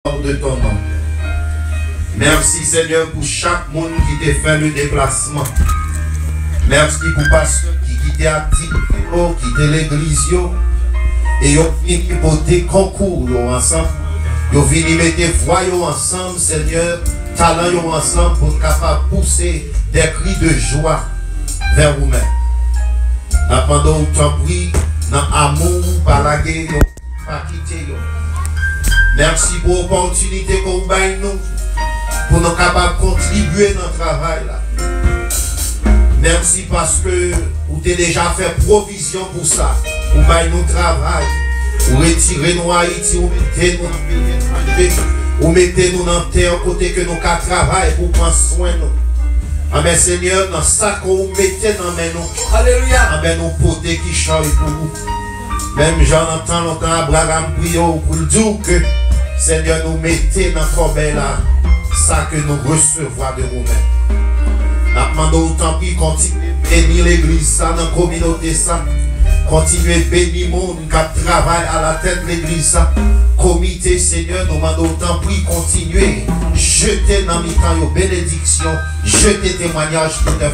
de ton nom. Merci Seigneur pour chaque monde qui t'a fait le déplacement. Merci pour pasteur qui t'a activé, qui t'a l'église, et ils venu porter concours ensemble. Ils venu mettre voix ensemble, Seigneur, talent ensemble pour être capable de pousser des cris de joie vers vous-même. Pendant que tu as pris dans l'amour, par la guerre, pas quitter. Merci pour l'opportunité que vous avez nous pour nous capables de contribuer dans le travail. Là. Merci parce que vous avez déjà fait provision pour ça. Vous avez nous travail. Vous retirez nous à Haïti, vous mettez nous dans la terre côté que nous travaillons pour prendre soin de nous. Amen Seigneur, dans ça que vous mettez dans nous. Alléluia. Amen, nous potés qui chantent pour vous. Même j'entends longtemps Abraham prier pour le dire que Seigneur nous mettez dans le corbeille là, ça que nous recevons de vous-même. Nous demandons autant pis continuer à bénir l'église, ça, dans la communauté, ça. Continuez à bénir le monde qui travaille à la tête de l'église, ça. Comité, Seigneur, nous demandons autant pis continuer. Jeter dans mes temps aux bénédictions, jeter témoignages pour neuf.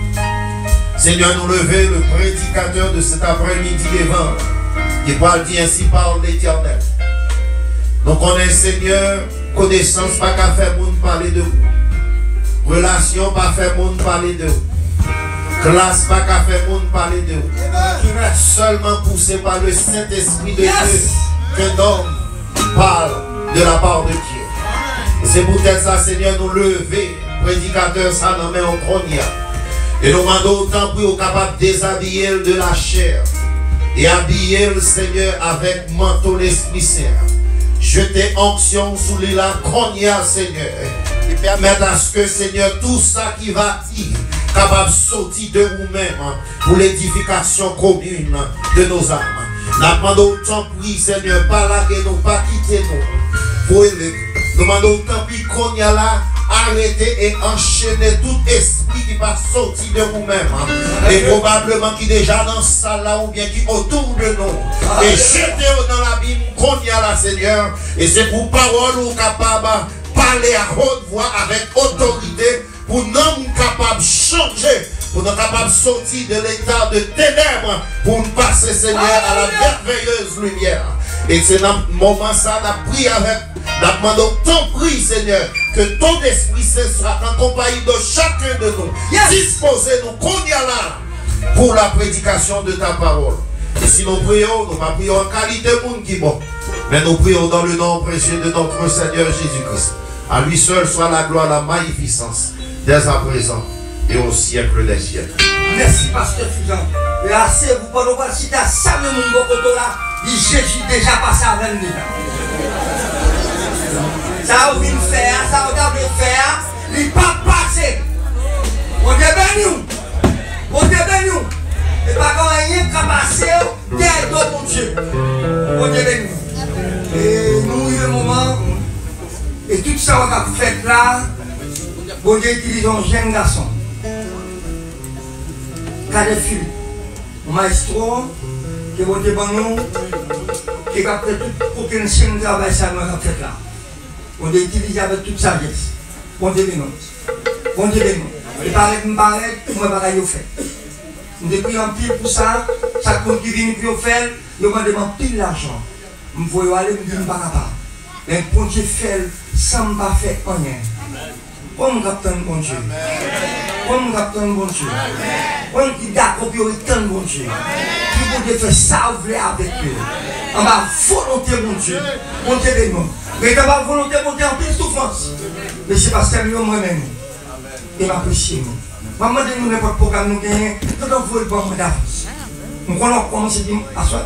Seigneur, nous lever le prédicateur de cet après-midi devant, qui parle dit ainsi par l'Éternel. Nous connaissons, Seigneur, connaissance pas qu'à faire monde parler de vous. Relation pas faire monde parler de vous. Classe pas qu'à faire monde parler de vous. Seulement poussé par le Saint-Esprit de Dieu qu'un homme parle de la part de Dieu. Et c'est peut-être ça, Seigneur, nous lever, prédicateur, ça nous met en trône. Et nous demandons autant pour être capable de déshabiller de la chair et habiller le Seigneur avec manteau l'Esprit Saint. Jeter onction sous les la Konya, Seigneur. Et permettre à ce que, Seigneur, tout ça qui va dire, capable de sortir de vous-même pour l'édification commune de nos âmes. Nous demandons autant pour Seigneur, pas laguer nous, pas quitter nous. Pour élever. Nous demandons autant pour Konya là. Arrêtez et enchaînez tout esprit qui va sortir de vous-même. Et probablement qui est déjà dans ce salle là ou bien qui est autour de nous. Et jetez-vous dans l'abîme qu'on y a là, Seigneur. Et c'est pour parole ou capable de parler à haute voix avec autorité pour nous capables de changer, pour nous capables de sortir de l'état de ténèbres pour nous passer, Seigneur, à la merveilleuse lumière. Et c'est dans ce moment ça, on a prié avec, on a demandé ton prix, Seigneur, que ton Esprit Saint soit en compagnie de chacun de nous. Disposez-nous qu'on y a là pour la prédication de ta parole. Et si nous prions, nous ne prions en qualité de monde qui est bon, mais nous prions dans le nom précieux de notre Seigneur Jésus-Christ. À lui seul soit la gloire, la magnificence, dès à présent et au siècle des siècles. Merci, Pasteur Fusion. Et assez, vous pouvez voir si tu as ça, mon bokoto là, Jésus déjà passé avec nous. Ça vous vient faire, ça vous avez faire, il n'est pas passé. On est béni. On est béni. Et pas quand rien qui a passé, derrière toi, mon Dieu. On est béni. Et nous, le moment, et tout ça, on a fait là, on utilise un jeune garçon. Cadefil, un maestro, qui est bon nous, qui a fait tout aucun chien de travail, ça nous a fait là. On est utilisé avec toute sagesse. On dit non. On dit non. Et pareil, on va pas y faire. On est pris en pile pour ça. Chaque monde qui vient pour faire, il m'a demandé pile l'argent. On va aller, on ne va pas. Mais bon Dieu fait sans pas faire rien. Comme capitaine bon Dieu. Comme capitaine bon Dieu. Comme qui d'accord pour tant bon Dieu. Qui bon Dieu fait ça avec eux. En ma volonté mon Dieu. Mon Dieu des noms. Mais dans ma volonté mon Dieu en pile souffrance. Mais c'est parce que moi-même. Et m'apprécier nous. Maman de nous n'importe programme nous gagnons. Tout le monde veut le bon d'avance. Nous commençons à dire à soi.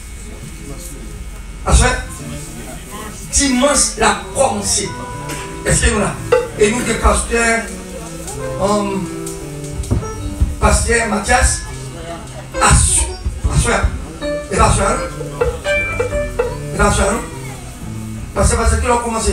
À soi. Dimanche la commencé. Est-ce que nous là? Et nous, des pasteurs, pasteur Mathias, à soi. Et la soeur. Et la soeur. Parce que tu as commencé.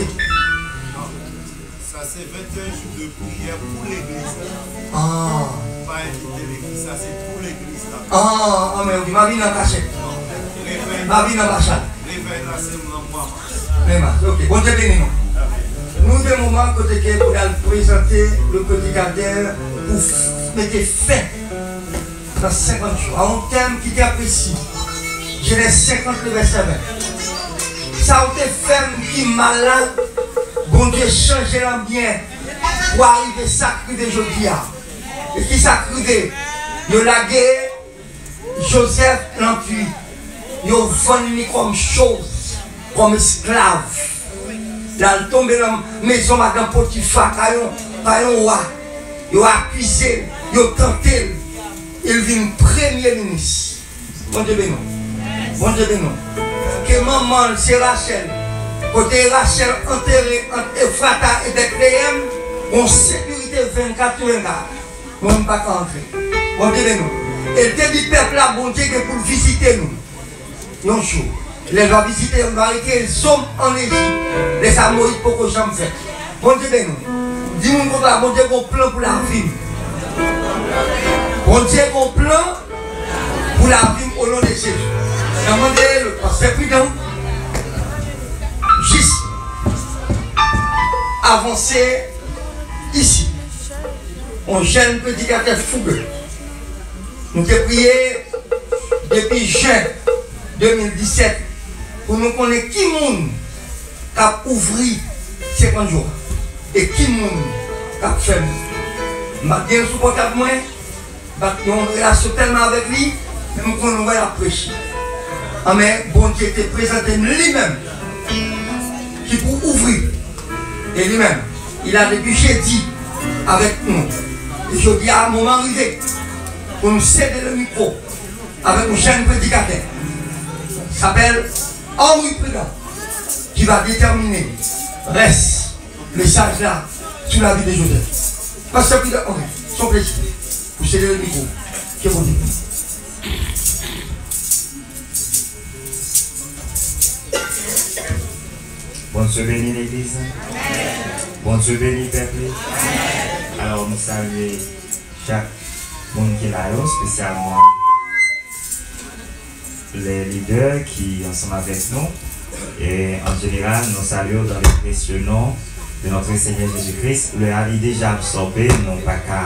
Ça c'est 21 jours de prière pour l'église. Ah. Pas inviter l'église, ça c'est pour l'église. Ah, mais ma vie n'a pas cachette. Ma vie n'a pas cachette. Ok, bon Dieu béni nous. Nous, des moments côté que vous allez présenter le prédicateur pour mettre fin dans 50 jours. À un thème qui t'apprécie. Genèse 50, le verset 20. Ça a été fait qui malade. Bon Dieu change l'ambiance pour arriver à sacrifier aujourd'hui. Et qui sacrifie, il a lagué Joseph l'enpuit. Il a vendu comme chose, comme esclave. Il a tombé dans la maison de Madame Potiphar, il a accusé, il a tenté. Il vient premier ministre. Bon Dieu béni. Bon Dieu béni. Que maman, c'est Rachel. Côté Rachel enterré entre Ephrata et Bethléem, en sécurité 24 heures. Nous ne pas entrer. Bon Dieu béni. Et le dit peuple là, bon Dieu, pour visiter nous. Non, chaud. Les va visiter, on va arrêter les hommes en Égypte. Les Amoïdes pour que j'en fasse. Bon Dieu béni. Dis-moi qu'on a bon Dieu qu'on plan pour la vie. Bon Dieu qu'on plan pour la vie au nom de Jésus. Demandez le pasteur prudent. Juste avancer ici. On jeune prédicateur fougueux. Nous avons prié depuis juin 2017 pour nous connaître qui monde qui a ouvert 50 jours et qui monde qui a fermé. Je suis bien supportable moi, j'ai une relation tellement avec lui, même quand on va prêcher. Mais bon Dieu était présenté lui-même qui pour ouvrir. Et lui-même, il a depuis jeudi avec nous. Et je dis à un moment arrivé pour nous céder le micro avec un jeune prédicateur. Il s'appelle Henri Prudent qui va déterminer reste le message là sur la vie de Joseph. Pasteur Prudent, Henri, son plaisir. Vous cédez le micro. Que vous dites. Bon Dieu bénit l'église. Bon Dieu bénit le peuple. Alors nous saluons chaque monde qui est là, spécialement les leaders qui sont avec nous. Et en général, nous saluons dans les précieux noms de notre Seigneur Jésus-Christ. Le a déjà absorbé, non pas qu'à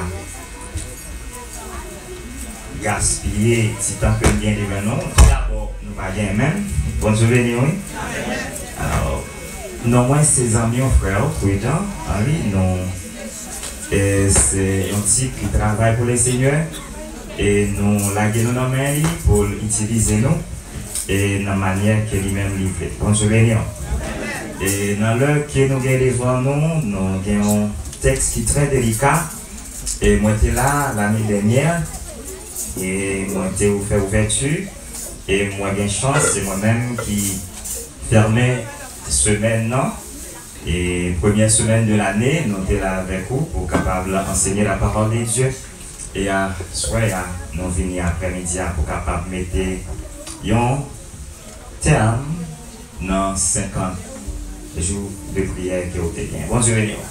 gaspiller si tant que bien de nous. D'abord, nous pas bien même. Bon Dieu bénit, oui. Alors, non, moi, ses amis, frères, prudents, oui, non. C'est un type qui travaille pour le Seigneur et nous laguons nos mains pour utiliser nous et dans la manière que lui-même livré. Bon, je vais dire. Et dans l'heure que nous avons devant nous, nous avons un texte qui est très délicat. Et moi, j'étais là l'année dernière et moi, j'étais fait ouverture. Et moi, j'ai une chance, c'est moi-même qui fermais semaine, non? Et première semaine de l'année, nous sommes là avec vous pour capable enseigner la parole de Dieu. Et à soir, nous venons après-midi pour capable mettre un terme dans 50 jours de prière qui ont été bien. Bon Dieu béni.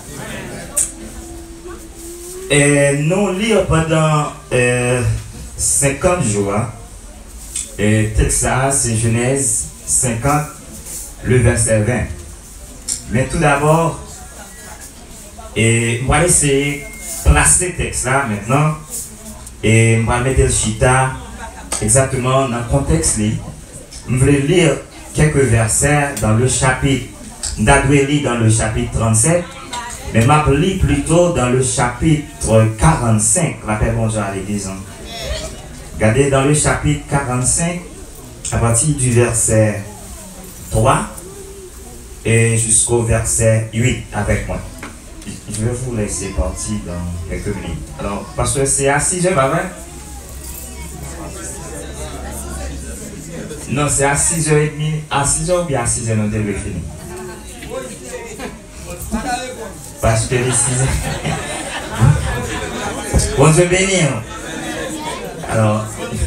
Et nous lisons pendant 50 jours. Et texte ça, c'est Genèse 50, le verset 20. Mais tout d'abord, moi je vais essayer de placer le texte là maintenant. Et je vais mettre le chita exactement dans le contexte. Je vais lire quelques versets dans le chapitre. Je vais lire dans le chapitre 37. Mais je vais lire plutôt dans le chapitre 45. Rappelez bonjour à l'église. Regardez dans le chapitre 45, à partir du verset 3. Et jusqu'au verset 8 avec moi. Je vais vous laisser partir dans quelques minutes. Alors, parce que c'est à 6h, pas vrai? Non, c'est à 6h30. À 6h ou bien à 6h, nous devons finir. Parce que les 6h. Bon Dieu béni. Alors.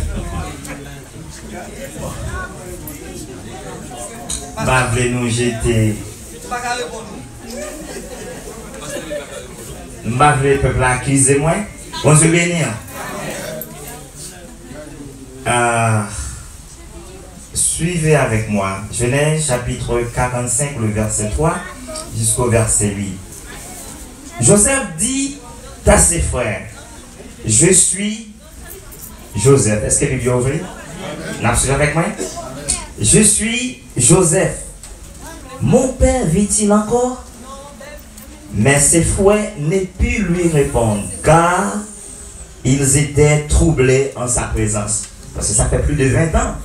Bah, nous jeter. Bah, le peuple accuser moi. Bon Dieu béni. suivez avec moi. Genèse chapitre 45, le verset 3 jusqu'au verset 8. Joseph dit à ses frères, je suis Joseph. Est-ce que Bible ouvre? N'absurde avec moi? Je suis Joseph. Mon père vit-il encore? Mais ses frères ne purent lui répondre, car ils étaient troublés en sa présence. Parce que ça fait plus de 20 ans.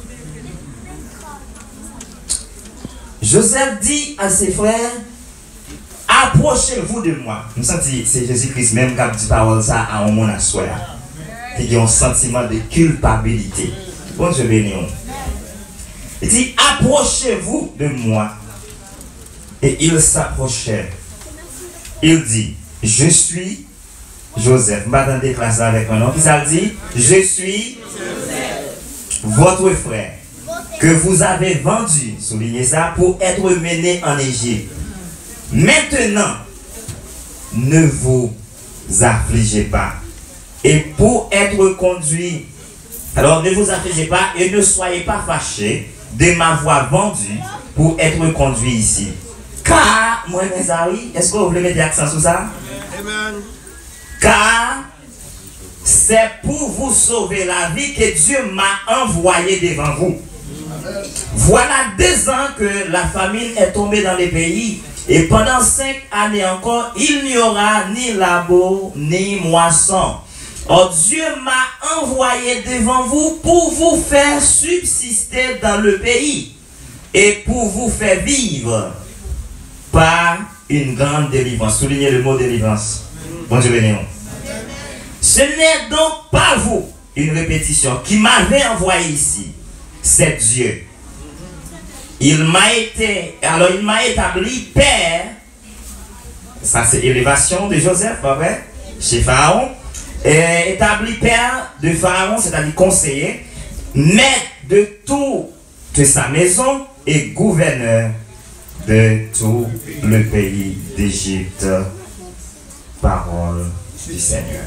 Joseph dit à ses frères, approchez-vous de moi. Nous sentons, c'est Jésus-Christ même qui a dit parole ça à un monde à soi. Il y a un sentiment de culpabilité. Bon Dieu béni. Il dit, approchez-vous de moi. Et il s'approchait. Il dit, je suis Joseph. Je m'attendais classe avec un nom. Qui ça dit? Je suis Joseph, votre frère, que vous avez vendu, soulignez ça, pour être mené en Égypte. Maintenant, ne vous affligez pas. Et pour être conduit, alors ne vous affligez pas et ne soyez pas fâchés de m'avoir vendu pour être conduit ici. Car, moi mes amis, est-ce que vous voulez mettre l'accent sur ça? Amen. Car c'est pour vous sauver la vie que Dieu m'a envoyé devant vous. Amen. Voilà 2 ans que la famine est tombée dans les pays. Et pendant 5 années encore, il n'y aura ni labeur, ni moisson. Or Dieu m'a envoyé devant vous pour vous faire subsister dans le pays et pour vous faire vivre par une grande délivrance. Soulignez le mot délivrance. Bon Dieu béni. Ce n'est donc pas vous, une répétition, qui m'avez envoyé ici. C'est Dieu. Il m'a établi père. Ça c'est élévation de Joseph, pas vrai? Chez Pharaon. Et établi père de Pharaon, c'est-à-dire conseiller, maître de toute sa maison et gouverneur de tout le pays d'Égypte. Parole du Seigneur.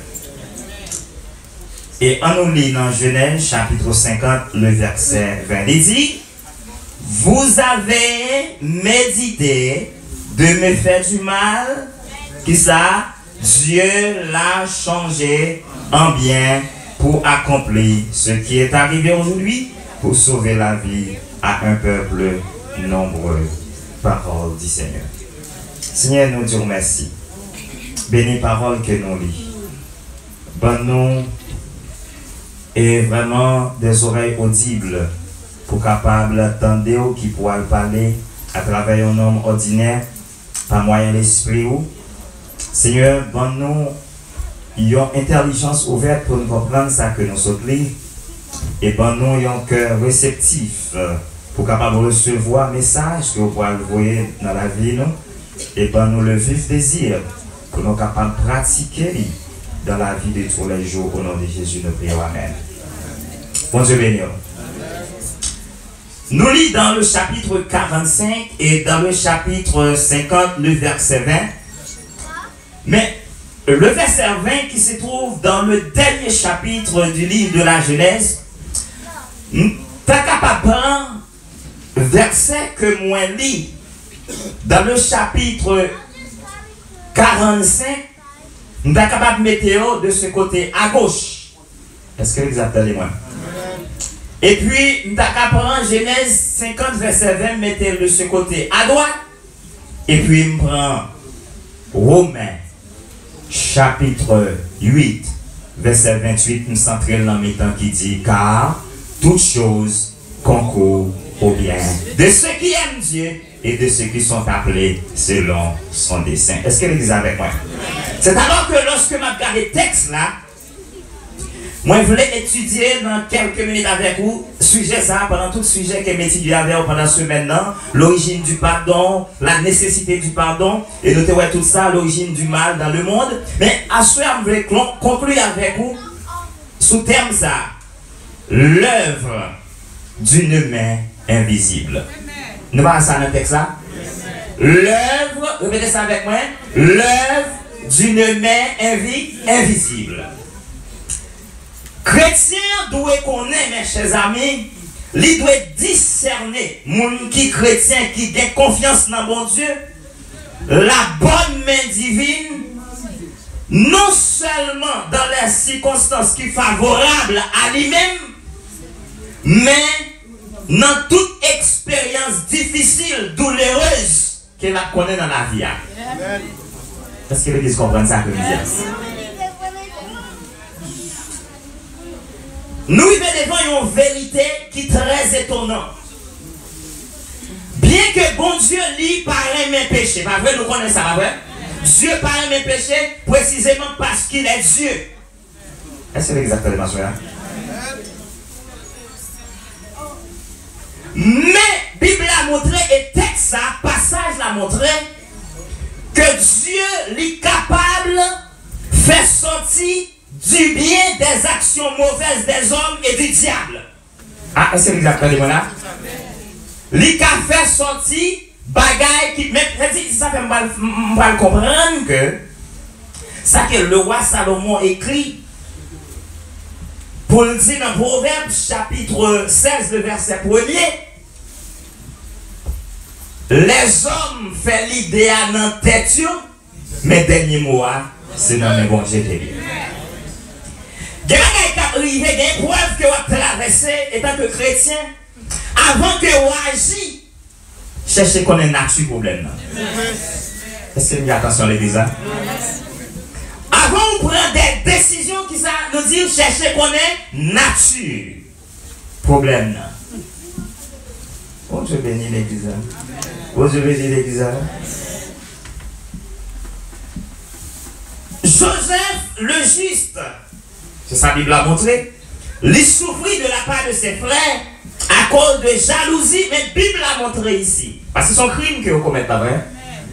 Et en nous lit dans Genèse chapitre 50, le verset 20, il dit, vous avez médité de me faire du mal, qui ça? Dieu l'a changé en bien pour accomplir ce qui est arrivé aujourd'hui, pour sauver la vie à un peuple nombreux. Parole du Seigneur. Seigneur, nous disons merci. Bénis parole que nous lisons. Bonne-nous et vraiment des oreilles audibles pour capable d'entendre qui pourra parler à travers un homme ordinaire par moyen de l'esprit. Seigneur, bonne-nous une intelligence ouverte pour nous comprendre ça que nous sommes livres et bonne-nous un cœur réceptif pour capable recevoir le message que vous pouvez le voir dans la vie nous et bonne-nous le vif désir pour nous capables de pratiquer dans la vie de tous les jours. Au nom de Jésus, nous prions. Amen. Bon Dieu béni. Nous lisons dans le chapitre 45 et dans le chapitre 50, le verset 20. Mais le verset 20 qui se trouve dans le dernier chapitre du livre de la Genèse, t'as capable de prendre verset que moi lis dans le chapitre 45, t'as capable de mettre de ce côté à gauche. Est-ce que vous attendez moi? Et puis, t'as capable de prendre Genèse 50, verset 20, mettez de ce côté à droite. Et puis, je prends Romains chapitre 8, verset 28, nous centrons dans le temps qui dit, car toutes choses concourent au bien de ceux qui aiment Dieu et de ceux qui sont appelés selon son dessein. Est-ce que vous lisez avec moi? C'est alors que lorsque je regarde le texte là, moi je voulais étudier dans quelques minutes avec vous, sujet ça, pendant tout sujet que m'étudier avec vous pendant ce maintenant, l'origine du pardon, la nécessité du pardon, et nous avons tout ça, l'origine du mal dans le monde. Mais à ce moment, je voulais conclure avec vous, sous terme ça, l'œuvre d'une main invisible. Nous voyons ça dans le texte là? L'œuvre, répétez ça avec moi, l'œuvre d'une main invisible. Chrétien doit connaître, mes chers amis, il doit discerner, moun qui chrétien, qui a confiance dans bon Dieu, la bonne main divine, non seulement dans les circonstances qui sont favorables à lui-même, mais dans toute expérience difficile, douloureuse qu'elle a connue dans la vie. Est-ce que l'Église comprend ça que je dis? Nous vivons devant une vérité qui est très étonnante. Bien que bon Dieu lit par mes péchés, pas vrai, nous connaissons ça, pas vrai? Dieu par mes péchés précisément parce qu'il est Dieu. Est-ce que c'est exactement ça? Mais la Bible a montré, et texte, passage l'a montré, que Dieu est capable de faire sortir du bien des actions mauvaises des hommes et du diable. Ah, est-ce que c'est exactement là? Il a fait sortir bagaille qui même ça fait mal comprendre que ça que le roi Salomon écrit pour le dire dans Proverbe chapitre 16 le verset 1er, les hommes font l'idée à notre tête, mais dernier mot c'est dans mes bons Dieu. Il y a des preuves que vous traversez étant que chrétien avant que vous agissez. Cherchez qu'on ait nature problème. Est-ce que vous avez attention à l'église? Avant de prendre des décisions qui ça nous dit cherchez qu'on ait nature problème. Oh Dieu bénit l'église. Oh Dieu bénit l'église. Joseph le juste, c'est ça la Bible a montré, il souffrit de la part de ses frères à cause de jalousie, mais la Bible a montré ici. Parce que c'est son crime que vous commettez, pas vrai?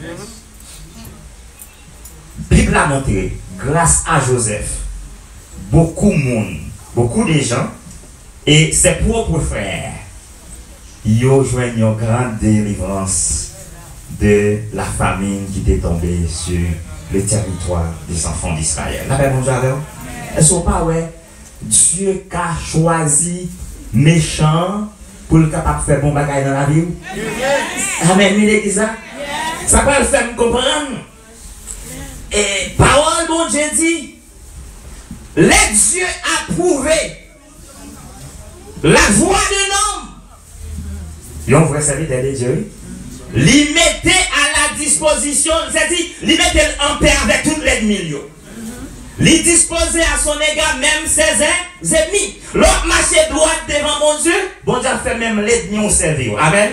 La Bible a montré, grâce à Joseph, beaucoup de monde, beaucoup de gens, et ses propres frères, ils ont joué une grande délivrance de la famine qui était tombée sur le territoire des enfants d'Israël. La paix, bonjour. Est-ce que pas, ouais? Dieu a choisi méchant pour le capable de faire bon bagage dans la vie. Amen, l'église. Ça va le faire me comprendre. Et parole, bon Dieu dit, les dieux approuvé la voix de l'homme. Ils ont vrai serviteur de Dieu. L'y mettait à la disposition, c'est-à-dire, l'y mettait en paix avec tous les milieux. L'y disposait à son égard même ses ennemis. L'autre marchait droit devant mon Dieu, bon Dieu fait même l'ennemi au servir. Amen.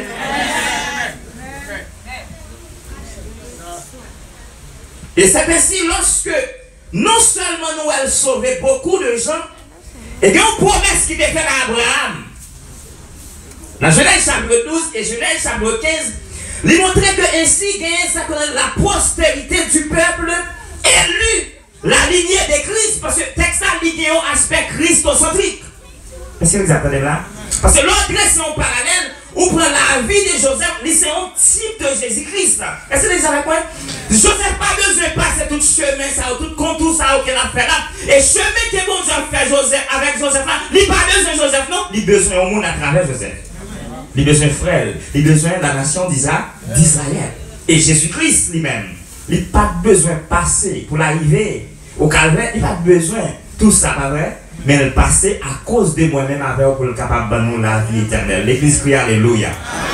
Et c'est ainsi lorsque non seulement nous elle sauvait beaucoup de gens, et il y a une promesse qui était faite à Abraham. Dans Genèse chapitre 12 et Genèse chapitre 15, il montrait que ainsi la postérité du peuple élu, la lignée de Christ, parce que le texte a lié un aspect christocentrique. Est-ce que vous attendez là? Parce que l'autre, c'est un parallèle où prend la vie de Joseph, c'est un type de Jésus-Christ. Est-ce que vous avez quoi? Joseph n'a pas besoin de passer tout chemin, ça, tout contour, ça, qu'il a fait là. Et chemin que bon Dieu a fait Joseph, avec Joseph là, il n'a pas besoin de Joseph, non? Il a besoin au monde à travers Joseph. Il a besoin de frère, il a besoin de la nation d'Israël. Et Jésus-Christ lui-même, il n'a pas besoin de passer pour l'arrivée au calvaire, il n'a pas besoin de tout ça, pas vrai? Mais le passé à cause de moi-même avec pour le capable de nous la vie éternelle. L'église crie Alléluia.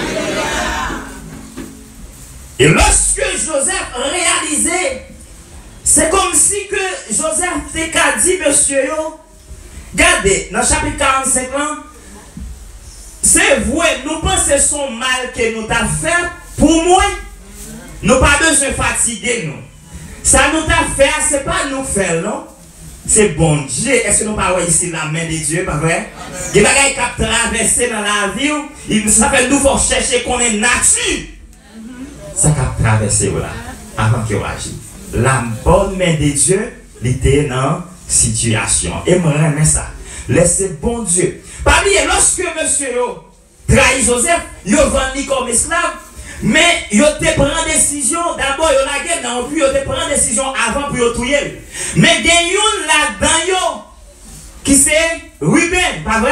Et lorsque Joseph réalisait, c'est comme si que Joseph t'a dit, monsieur, regardez, dans le chapitre 45 ans, c'est vrai, nous pensons son mal que nous avons fait pour moi. Nous n'avons pas besoin de fatiguer nous. Ça nous a fait, ce n'est pas nous faire, non? C'est bon Dieu. Est-ce que nous parlons ici la main de Dieu, pas vrai? Il y a des gens qui ont traversé dans la vie, ça fait nous faut chercher qu'on est nature. Ça a traversé là, avant qu'il agisse. La bonne main de Dieu, il était dans la situation. Et moi, j'aime ça. Laissez bon Dieu. Parmi lorsque monsieur trahit Joseph, il a vendu comme esclave. Mais il te prend décision, d'abord il a la guerre, puis il te prend décision avant pour le tuer. Mais il y a une là-dedans qui c'est Ruben, pas vrai?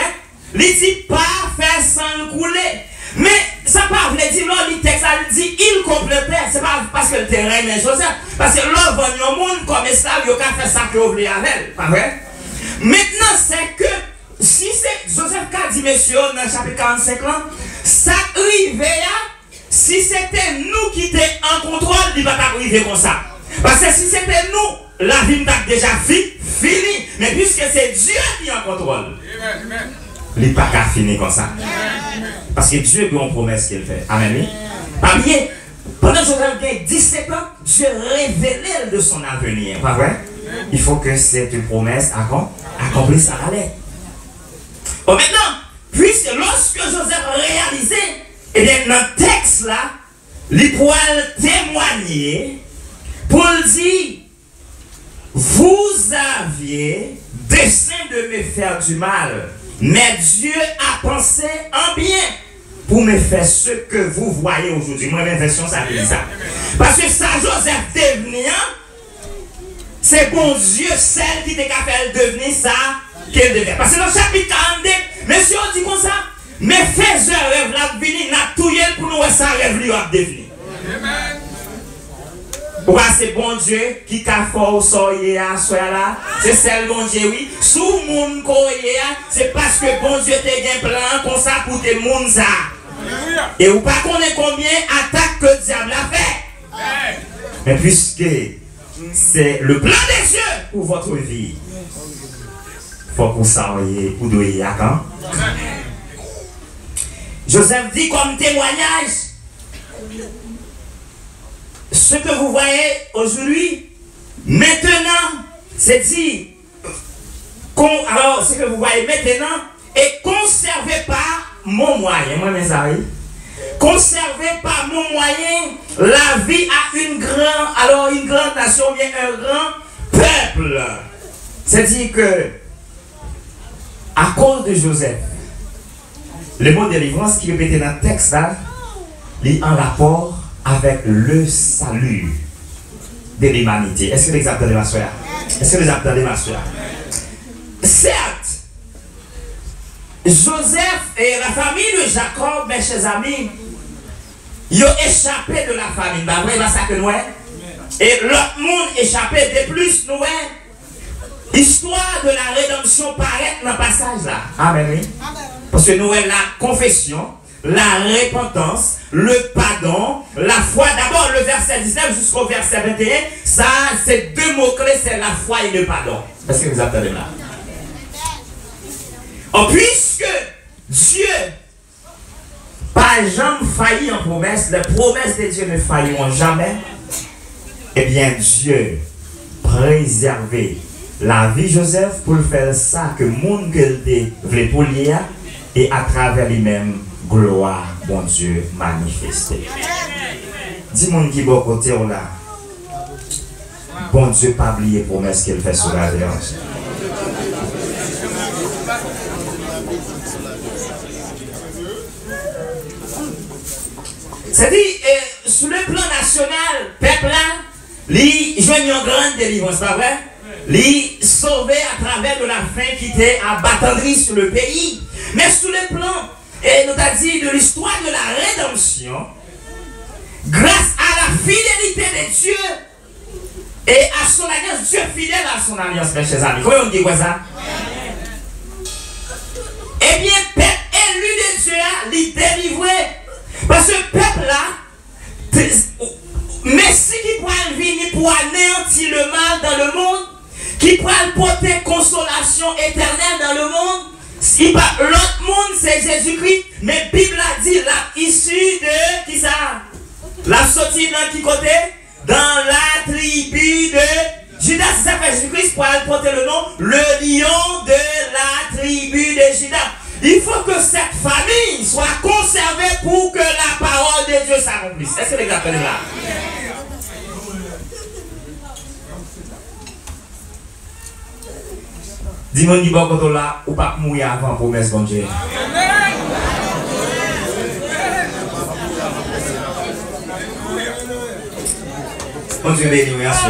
il dit pas faire sang couler. Mais ça pas veut dire, là, le texte, il dit, il complétait. C'est pas parce que le terrain est Joseph. Parce que là, il y a un monde comme esclave, il a fait ça que vous voulez avec. Pas vrai? Maintenant, c'est que, si c'est Joseph qui a dit, monsieur, dans le chapitre 45 là, ça arrivait, si c'était nous qui étions en contrôle, il ne va pas arriver comme ça. Parce que si c'était nous, la vie n'a déjà fini. Mais puisque c'est Dieu qui est en contrôle, il n'est pas qu'à finir comme ça. Parce que Dieu lui a une promesse qu'il fait. Amen. Pas bien. Pendant que Joseph a 17 ans, Dieu révélait de son avenir. Pas vrai? Il faut que cette promesse accomplisse sa lettre. Bon, maintenant, puisque lorsque Joseph a réalisé, et bien dans le texte là, il pourra témoigner pour dire, vous aviez dessein de me faire du mal, mais Dieu a pensé en bien pour me faire ce que vous voyez aujourd'hui. Moi, ma version, ça dit ça. Parce que ça, Joseph devenir, c'est bon Dieu, celle qui t'a fait devenir ça qu'elle devait. Parce que dans le chapitre 42, monsieur, on dit comme ça, mais faisons rêve là, venir, n'a tout pour nous, ça rêve lui a devenir. Pourquoi c'est bon Dieu qui a fait au soyer à soya là? C'est celle bon Dieu, oui. Sous mon courrier, c'est parce que bon Dieu t'a un plan comme ça pour te monde ça. Et vous pas connaissez combien d'attaques que le diable a fait. Mais puisque c'est le plan de Dieu pour votre vie, il faut que vous sachiez où doit y aller. Joseph dit comme témoignage, ce que vous voyez aujourd'hui, maintenant, c'est dit, alors ce que vous voyez maintenant, et conservez pas mon moyen, moi mes amis, conservez pas mon moyen, la vie à une grande nation, bien un grand peuple. C'est-à-dire que, à cause de Joseph, le mot délivrance qui est répété dans le texte là, est en rapport avec le salut de l'humanité. Est-ce que vous entendez ma soeur? Est-ce que vous entendez ma soeur? Certes, Joseph et la famille de Jacob, mes chers amis, ils ont échappé de la famine. Bah oui, ça que nous. Et l'autre monde échappé de plus nous. Histoire de la rédemption paraît dans le passage là. Amen. Oui. Parce que nous avons la confession, la repentance, le pardon, la foi. D'abord le verset 19 jusqu'au verset 21, ça c'est deux mots-clés, c'est la foi et le pardon. Est-ce que vous entendez là? Oh, puisque Dieu pas jamais failli en promesse, les promesses de Dieu ne failliront jamais, eh bien Dieu préserver la vie de Joseph pour faire ça que le monde que voulait pour lui et à travers lui-même gloire bon Dieu manifestée. Dis-moi qui bon côté là. Bon Dieu pas oublier promesse qu'il fait sur la terre. C'est-à-dire, sur le plan national, peuple là, il joue une grande délivrance, pas vrai? Il sauvé à travers de la faim qui était abattendrie sur le pays. Mais sur le plan, et nous avons dit de l'histoire de la rédemption, grâce à la fidélité de Dieu et à son alliance, Dieu fidèle à son alliance, mes chers amis. Comment on dit quoi ça? Eh bien, peuple élu de Dieu, il délivré. Parce que le peuple là, Messie qui pourrait venir pour anéantir le mal dans le monde, qui pourrait porter consolation éternelle dans le monde. Si pas l'autre monde c'est Jésus-Christ, mais la Bible a dit la issue de qui ça? La sortie dans qui côté? Dans la tribu de Judas. Si ça fait Jésus-Christ pour aller porter le nom, le lion de la tribu de Judas. Il faut que cette famille soit conservée pour que la parole de Dieu s'accomplisse. Est-ce que les gars connaissent là? Dis-moi du bon côté là, ou pas mourir avant promesse bon Dieu. Bon Dieu béni, merci.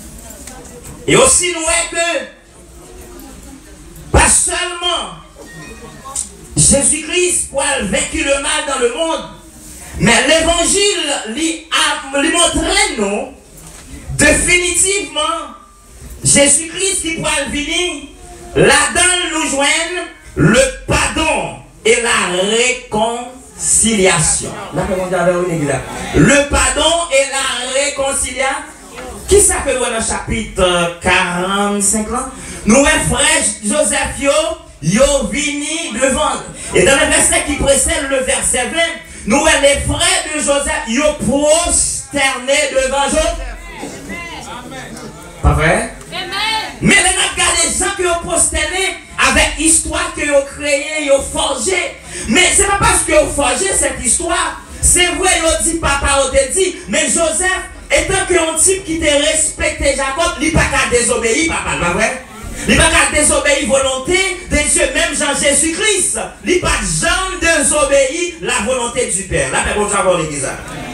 Et aussi nous voyons que pas seulement Jésus-Christ pour vaincre le mal dans le monde. Mais l'évangile lui montrait nous définitivement Jésus-Christ qui pourra venir là-dedans nous joindre le pardon et la réconciliation. Le pardon et la réconciliation. Qui s'appelle dans le chapitre 45 là? Nous, frère Joseph, yo vini devant. Et dans le verset qui précède le verset 20, nous, les frères de Joseph, yo prosterné devant Joseph. Pas vrai? Mais les gens qui ont prosterné avec l'histoire que ont créée, ils ont forgé. Mais ce n'est pas parce qu'ils ont forgé cette histoire. C'est vrai, ils ont dit, papa, on te dit, mais Joseph, étant qu'un type qui te respecté Jacob, il n'a pas qu'à désobéir, papa, pas vrai? Il n'a pas qu'à désobéir volonté de Dieu, même Jean-Jésus-Christ. Il n'a pas jamais désobéir la volonté du Père. Là, on va voir l'église.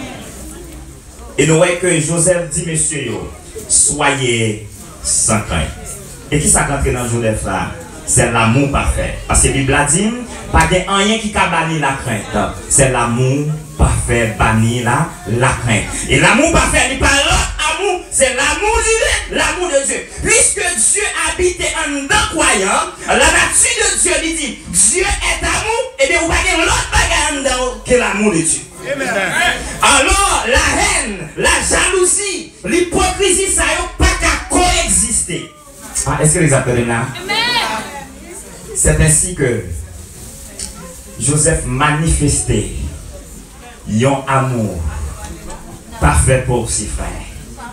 Et nous voyons que Joseph dit, monsieur, soyez sans crainte. Et qui ça rentre dans Joseph là? C'est l'amour parfait. Parce que la Bible a dit, pas de rien qui a banni la crainte. C'est l'amour parfait, banni la crainte. Et l'amour parfait, il n'est pas l'autre amour, c'est l'amour divin, l'amour de Dieu. Puisque Dieu habite en dedans croyant, la nature de Dieu lui dit, Dieu est amour, et bien vous n'avez pas l'autre bagage en dedans que l'amour de Dieu. Amen. Alors, la haine, la jalousie, l'hypocrisie, ça n'a pas qu'à coexister. Ah, est-ce que les appelez là? C'est ainsi que Joseph manifestait un amour parfait pour ses frères.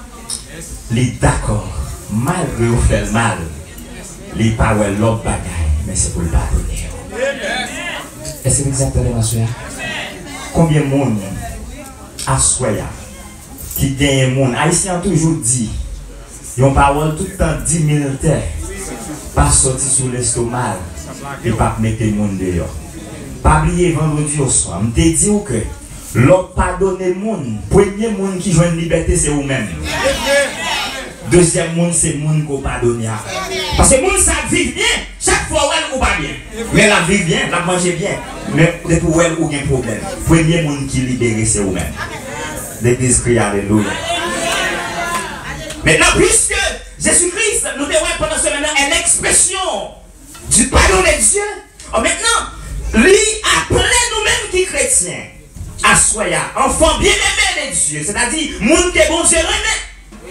Il est d'accord, malgré vous fait le mal, il n'est pas l'autre bagaille, mais c'est pour le pardonner. Est-ce que vous appelez ma soeur? Combien de monde à Soya qui gagne un monde? Haïtiens toujours dit, ils ont parole tout le temps 10 000 terres, pas sortir sous l'estomac, et pas mettre le monde dehors. Pas oublier vendredi au soir, je te dis que l'autre pardonner le monde, premier monde qui joue une liberté, c'est vous-même. Deuxième monde, c'est le monde qui pardonne. Parce que le monde, ça vit bien. Chaque fois, elle ou pas bien. Mais la vie bien, la manger bien. Mais pour elle, aucun problème. Premier monde qui libère, c'est vous-même. L'église crie alléluia. Maintenant, puisque Jésus-Christ, nous devons pendant ce moment une expression du pardon de Dieu, maintenant, lui appelait nous-mêmes qui chrétiens à soya, enfants bien-aimés de Dieu, c'est-à-dire, monde que bon Dieu remet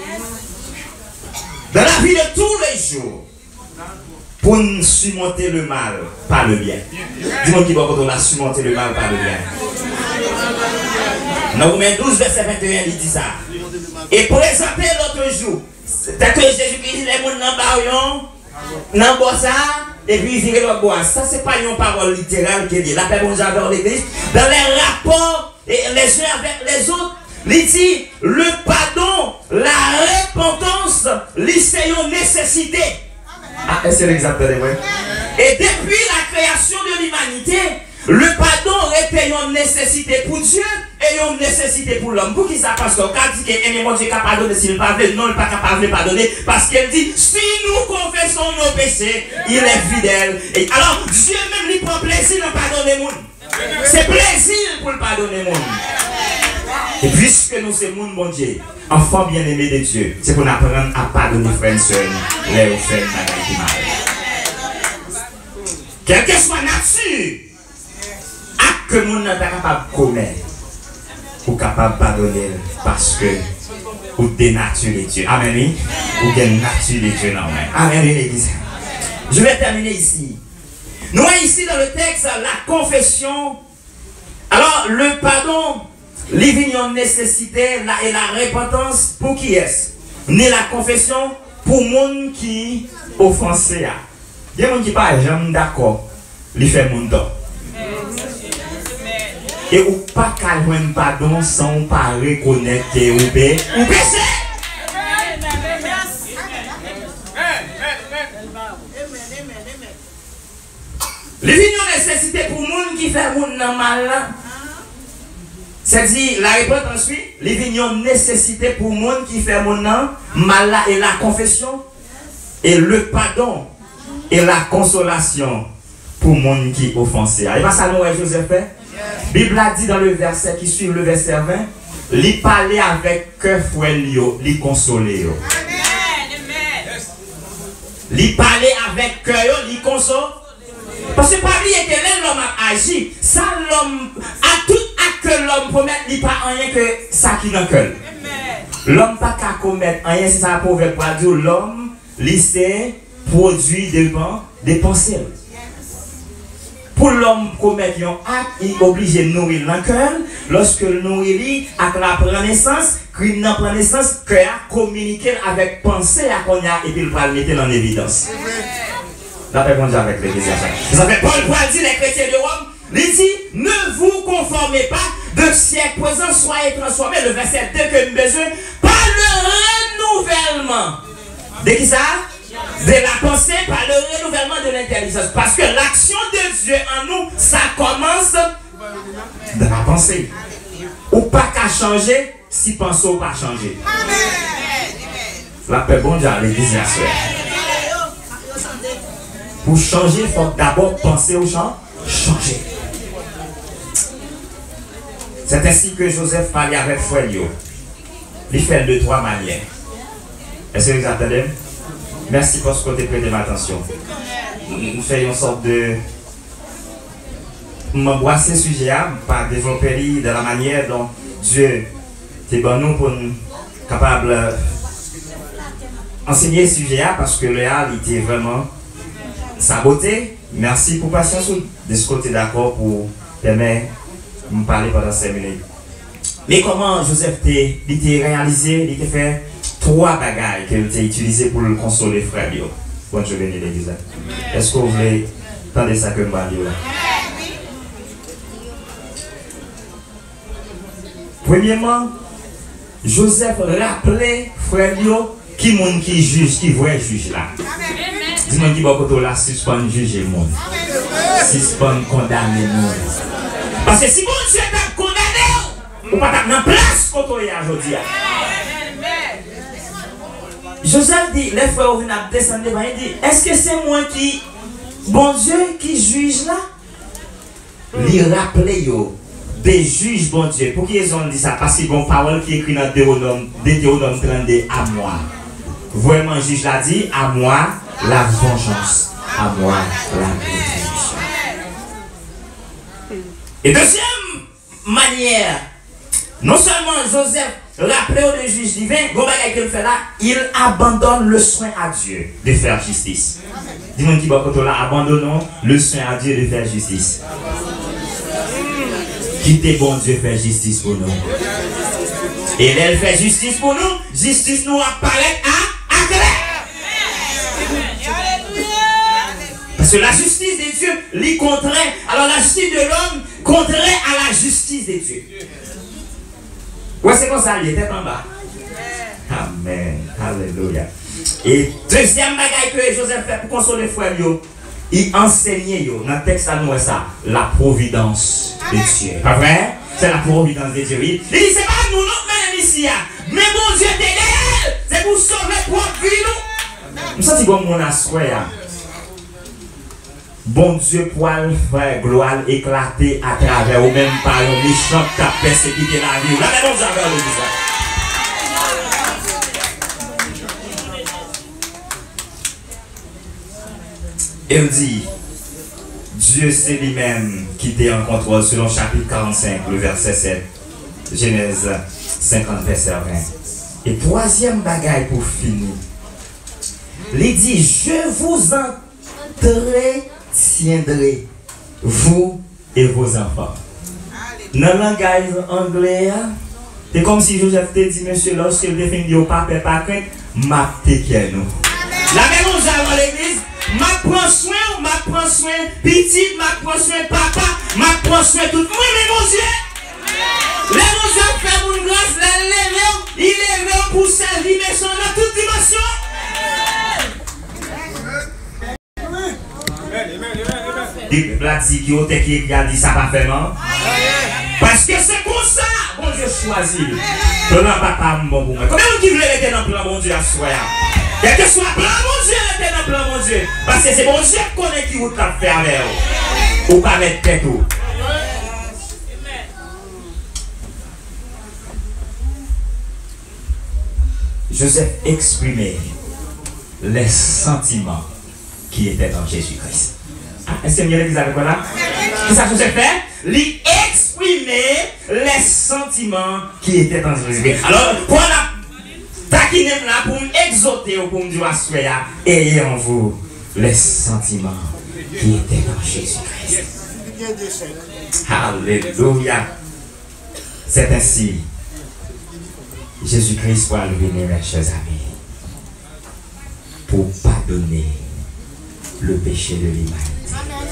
dans la vie de tous les jours pour nous surmonter le mal par le bien. Dis-moi qui va qu'on surmonter le mal par le bien. Dans Romains 12, verset 21, il dit ça. Et présenter l'autre jour, c'est que Jésus-Christ, les gens n'ont pas ça, et puis il vient l'autre bois. Ça, c'est pas une parole littérale qui dit. La paix, bon, j'avais l'église. Dans les rapports, et les uns avec les autres, il dit le pardon, la repentance, c'est une nécessité. Ah, est-ce que c'est exactement vrai? Et depuis la création de l'humanité, le pardon était une nécessité pour Dieu et une nécessité pour l'homme. Pour qui ça? Parce qu'on dit que mon Dieu est capable de pardonner, s'il ne pas non, il n'est pas capable de pardonner. Parce qu'elle dit, si nous confessons nos péchés, il est fidèle. Et alors, Dieu même lui prend plaisir de pardonner le monde. C'est plaisir pour le pardonner le monde. Et puisque nous sommes monde, mon Dieu, enfants bien-aimés de Dieu, c'est pour apprendre à pardonner frères et sœurs, les offenses qui mal. Quelle que soit la nature, acte que le monde n'est pas capable de commettre, ou capable de pardonner parce que vous dénaturez Dieu. Amen. Ou dénaturez Dieu. Amen, l'église. Je vais terminer ici. Nous voyons ici dans le texte la confession. Alors, le pardon. L'union nécessité et la repentance pour qui est-ce? Ni la confession pour monde qui offensé. Il y a des gens qui pas jamais d'accord, il fait mon dos. Et ou pas qu'à joindre pardon sans pas reconnaître que ou péché. L'union nécessité pour monde qui fait monde mal. C'est-à-dire, la réponse ensuite, les vignes nécessité pour le monde qui fait mon nom, mal et la confession, et le pardon, et la consolation pour le monde qui est offensé. Et pas ça, nous, Joseph fait. La Bible a dit dans le verset qui suit, le verset 20, il parlait avec cœur frère, il consolait. Il parlait avec cœur, il console. Parce que pas oublier que l'homme a agi, ça l'homme, à tout acte que l'homme promet, il n'y a pas rien que ça qui est dans le cœur. L'homme n'a pas qu'à commettre rien, c'est ça pour dire l'homme, il sait produit des pensées. Pour l'homme commettre un acte, il est obligé de nourrir le cœur. Lorsque le nourrit, avec la naissance, crime n'a pas naissance, cœur a communiqué avec pensée et puis il va le mettre en évidence. La paix bon Dieu avec l'église. Ça fait Paul dit les chrétiens de Rome, il dit, ne vous conformez pas de siècle présent, soyez transformés, le verset 2 que nous avons besoin, par le renouvellement. De qui ça? De la pensée, par le renouvellement de l'intelligence. Parce que l'action de Dieu en nous, ça commence de la pensée. Ou pas qu'à changer, si pensez ou pas changer. La paix bon Dieu à l'église. Pour changer, il faut d'abord penser au changer. C'est ainsi que Joseph parlait avec Fouelio. Il fait de 3 manières. Est-ce que vous attendez? Merci pour ce que vous avez prêté attention. Nous faisons une sorte de... m'embrasser ce sujet, par développer de la manière dont Dieu est bon nous pour nous capable d'enseigner ce sujet parce que le était vraiment sa beauté. Merci pour patience de ce côté d'accord pour permettre de me parler pendant 5 minutes. Mais comment Joseph était réalisé, il était fait 3 bagages qu'il a utilisé pour le consoler frère. Bonne journée l'église. Est-ce que vous voulez entendre ça que je vais dire là? Premièrement, Joseph rappelait frère qui monde qui juge, qui voit juge là. Dis-moi qui va côté là suspend juger le monde. Suspend condamner le monde. Parce que si mon Dieu t'a condamné, ou pas t'a dans place côté aujourd'hui. Joseph dit, les frères viennent descendre devant, il dit, est-ce que c'est moi qui, bon Dieu, qui juge là? Il rappelait des juges, bon Dieu. Pour qui ils ont dit ça? Parce que bon parole qui est écrit dans Deutéronome 32, à moi. Vraiment, juge l'a dit, à moi la vengeance, à moi la rétribution. Et deuxième manière, non seulement Joseph rappelait au juge divin, il abandonne le soin à Dieu de faire justice. Dis-moi qui va là, abandonnons le soin à Dieu de faire justice. Quittez bon Dieu faire justice pour nous. Et elle fait justice pour nous, justice nous apparaît à clair. Parce que la justice de Dieu l'y contraire. Alors la justice de l'homme contraire à la justice de Dieu. Ouais, c'est comme ça, il était en bas. Amen. Alléluia. Et deuxième bagaille que Joseph fait pour consoler frère, il enseignait dans le texte à nous ça, la providence de Dieu. Pas vrai? C'est la providence de Dieu. Il dit, c'est pas nous, notre même ici, mais mon Dieu t'aide, c'est pour sauver propre vie nous. Je sens que mon assoir. Bon Dieu poil frère gloire éclater à travers ou même par un méchant qui a persécuté la vie. Là, mais bon Dieu avec le il dit, Dieu c'est lui-même qui était en contrôle selon chapitre 45, le verset 7, Genèse 50, verset 20. Et troisième bagaille pour finir, il dit, je vous entretiendrai, vous et vos enfants. Dans le langage anglais, c'est comme si Joseph te dit, monsieur, lorsqu'il définit au pape et pas crainte, m'a t'équipe nous. La même chose dans l'église. Ma prends soin, petit, ma prends soin, papa, ma prends soin tout. Oui, mais mon Dieu, les mon Dieu fait mon grâce, il est là pour servir mes sons dans toute dimension. Il a dit qu'il a dit ça pas vraiment. Parce que c'est comme ça, bon Dieu, choisi. Plan papa bon pour moi. Combien de qui veut rester dans le plan bon Dieu à soi? Quel que soit plan bon Dieu, rester dans le plan bon Dieu. Parce que c'est bon Dieu qui connaît qui vous tape faire avec vous. Ou pas mettre tête ou. Joseph exprimait les sentiments qui étaient en Jésus-Christ. Est-ce que vous avez avec moi là? Qu'est-ce que Joseph fait? Il exprimait les sentiments qui étaient en Jésus-Christ. Alors, pour la taquiner là, pour m'exhorter, pour me dire à soi, ayez en vous les sentiments qui étaient en Jésus-Christ. Alléluia. C'est ainsi. Jésus-Christ va venir, mes chers amis, pour pardonner le péché de l'humanité.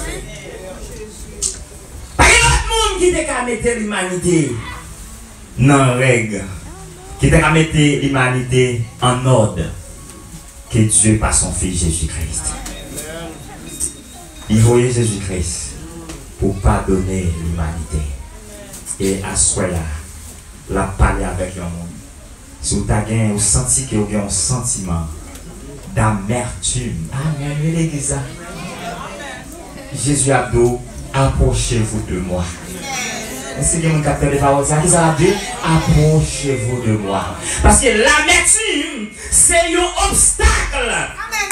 Pas d'autre monde qui t'a mettre l'humanité dans règle, qui t'a mettre l'humanité en ordre, que Dieu par son Fils Jésus-Christ. Il voyait Jésus-Christ pour pardonner l'humanité. Et à ce là, la parler avec le monde. Si vous avez senti que vous avez un sentiment d'amertume, amen, l'église. Jésus a dit, approchez-vous de moi. Est-ce que vous captez les paroles? Qu'est-ce que ça veut dire? Approchez-vous de moi. Parce que l'amertume, c'est un obstacle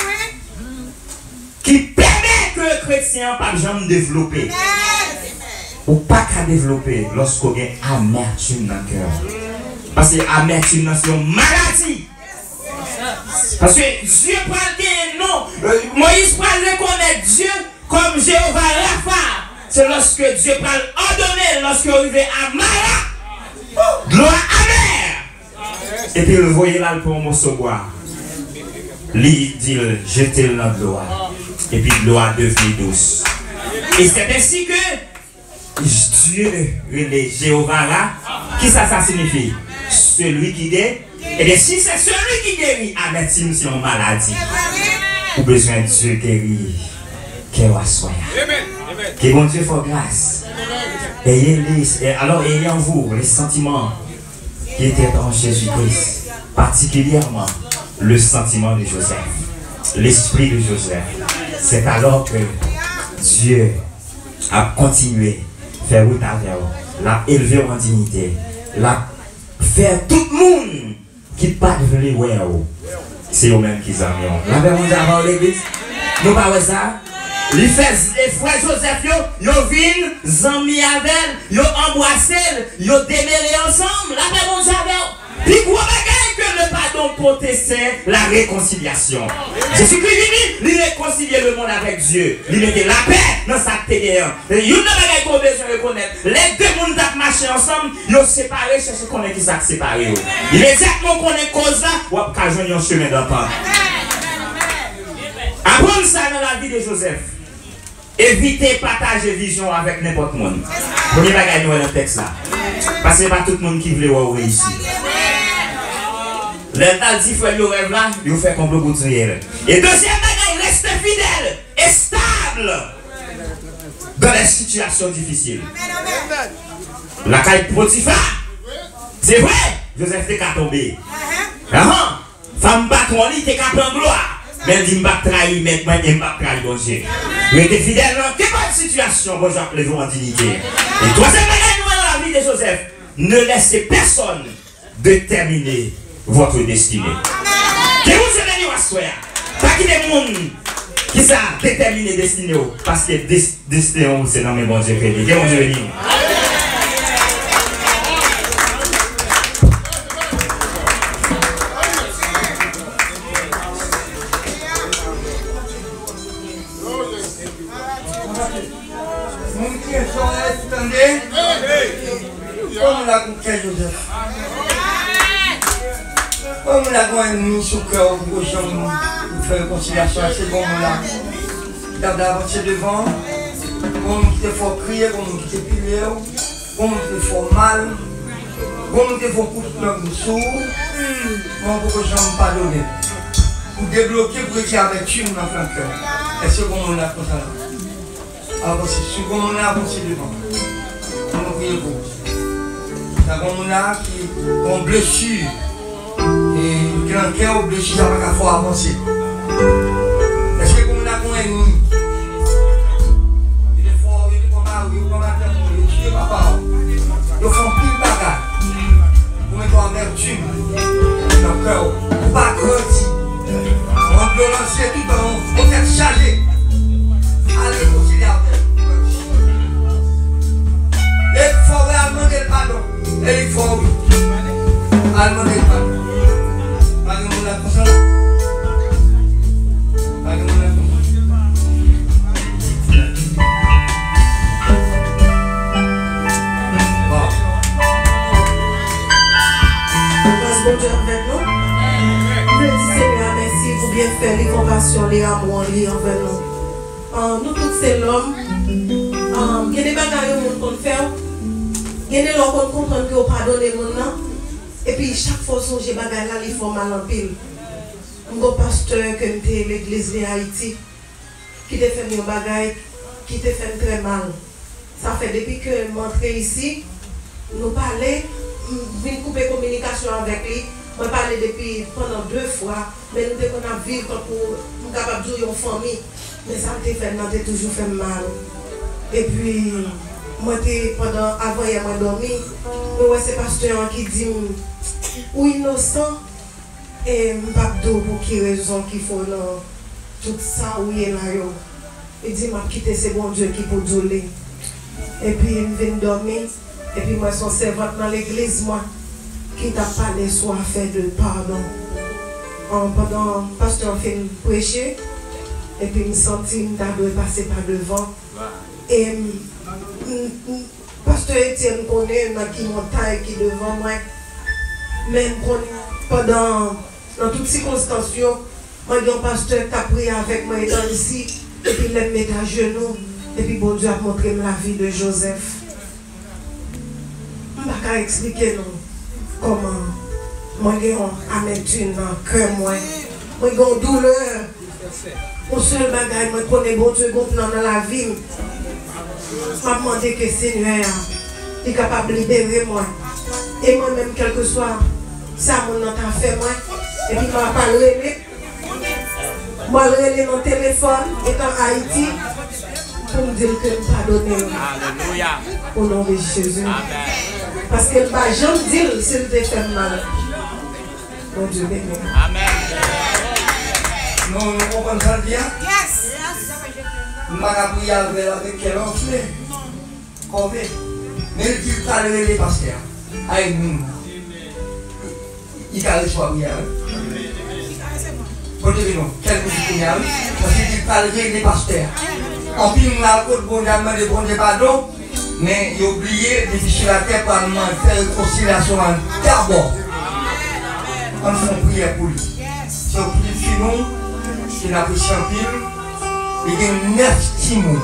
qui permet que le chrétien pas jamais développer. Ou pas qu'à développer lorsqu'on a amertume dans le cœur. Parce que l'amertume, c'est une maladie. Parce que Dieu prend le nom. Moïse prend le reconnaître Dieu comme Jéhovah Rapha. C'est lorsque Dieu prend ordonner, lorsque vous arrivez à Mara, de l'eau amère. Et puis vous voyez là pour mon boire. Lui dit, jetez-le dans l'eau. Et puis l'eau a devenu douce. Et c'est ainsi que Dieu, le Jéhovah là, qui ça signifie? Celui qui guérit. Et bien si c'est celui qui guérit, amertume c'est une maladie. Ou besoin de Dieu guérir. Qu'il soit. Que bon Dieu fasse grâce. Alors ayez en vous les sentiments qui étaient en Jésus-Christ. Particulièrement le sentiment de Joseph. L'esprit de Joseph. C'est alors que Dieu a continué à faire route avec vous. L'a élevé en dignité. L'a faire tout le monde qui pas devenir c'est eux-mêmes qui ont mis. L'avez-vous déjà avant l'église? Nous parlons ça. Les frères Joseph, ils viennent, ils ont mis avec, ils ont embrassé, ils ont démêlé ensemble. L'avez-vous déjà avant? Puis quoi bagaille que le pardon protestait la réconciliation. Jésus-Christ venu, il réconciliait le monde avec Dieu. Il mettait la paix dans sa tête. Il y a une bagaille qu'on besoin de reconnaître. Les deux mondes qui marché ensemble, ils ont séparé, cherché qu'on est qui s'est séparé. Immédiatement qu'on est cause là, on va jouer un chemin d'entente. Apprendre ça dans la vie de Joseph. Évitez de partager vision avec n'importe qui. Premier bagaille dans le texte là. Parce que ce n'est pas tout le monde qui veut voir ici. L'État dit qu'il le rêve là, il fait complot pour tuer. Et deuxième bagaille, restez fidèle et stable dans les situations difficiles. La caille Potiphar, c'est vrai, Joseph était qu'à tomber. Femme patron, il était qu'à prendre gloire. Mais il dit, je vais trahir, mais je vais trahir, bon Dieu. Mais t'es fidèle dans quelle situation, bon Dieu, vous en dignité. Et troisième bagaille, dans la vie de Joseph, ne laissez personne déterminer votre destinée. Que vous allez à soi, pas qu'il y ait des gens qui savent déterminer destinée, parce que destinée, c'est dans mes bons Dieu. Que bon Dieu dit. Comme la conquête Joseph. Comme la mis sous cœur pour faire une conciliation à ce moment-là. D'abord d'avancer devant, comme il faut crier, comme il faut piler, comme il faut mal, comme il faut couper le sourd, comme pour que je ne pardonne. Pour débloquer, pour être avec une dans le cœur. Et ce qu'on a comme ça. Alors, c'est ce qu'on a avancé devant. On va prier pour vous. Nous avons qui ont blessure. Et qui ont un cœur blessure, ça va pas avancer. Est-ce que nous avons un ennemi? Il est fort, il est comme un mari, comme un témoin, il est tué papa. Ils font pile bagarre. Pour mettre en amertume dans le cœur. Pour ne pas grandir. On doit lancer tout le temps. On doit être chargé. Allez, concilier avec. Et il faut demander le pardon. Et il faut demander le pardon. Pas de monde à ça. Pas de monde à Bon Dieu avec nous. Je dis Seigneur, merci pour bien faire les compassions, les amours, les envers nous. Nous tous c'est l'homme. Il y a des bagages qu'on fait. Il y a des gens qui comprennent que vous pardonnez les gens. Et puis chaque fois que j'ai bagages là, ils font mal en pile. Un pasteur qui était l'église de Haïti, qui t'a fait des bagages, qui t'a fait très mal. Ça fait depuis que je suis entré ici, nous parlons. Je viens couper communication avec lui. Je parle depuis pendant 2 fois. Mais nous devons vivre pour nous capables de jouer en famille. Mais ça m'a toujours fait mal. Et puis, moi, avant hier, je dormi. C'est le pasteur qui dit ou innocent. Et je ne sais pas pour qui raison qu'il faut dans tout ça où il est là. Il dit je quitter ce bon Dieu qui peut doler. Et puis, je viens dormir. Et puis moi, je suis servante dans l'église, moi, qui t'a parlé soit fait de pardon. Pendant le pasteur fait prêcher, et puis je me sentis que je dois passer par devant. Et pasteur Etienne connaît qui montagne qui devant moi. Mais pendant dans toutes circonstances, moi, j'ai un pasteur qui a prié avec moi étant ici, et puis il me met à genoux, et puis bon Dieu a montré la vie de Joseph. Je ne peux pas expliquer comment moi j'ai une amertume dans le cœur. Moi j'ai une douleur. Au seul bagage, moi je connais bon Dieu dans la vie. Je me demande que le Seigneur est capable de libérer moi. Et moi-même, quel que soit ça, mon nom a fait moi. Et puis je ne vais pas le relais. Moi, je relais mon téléphone, étant en Haïti, pour me dire que je pardonne. Alléluia. Au nom de Jésus. Amen. Parce que je ne dis pas s'il te fait mal. Mon Dieu béni. Amen. Nous comprenons ça bien. Yes. Nous ne pouvons pas prier avec quel autre. Mais il dit qu'il a levé les pasteurs. Aïe, nous. Il a reçu la prière. Pour dire non, quel musique il a eu. Parce qu'il dit qu'il a levé les pasteurs. En plus, nous avons bon Dieu, bon Dieu, pardon. Mais il a oublié de ficher la terre par nous faire une conciliation d'abord. On fait une prière pour lui. Si on prie finon, il a pris champignon, il y a 9 timons.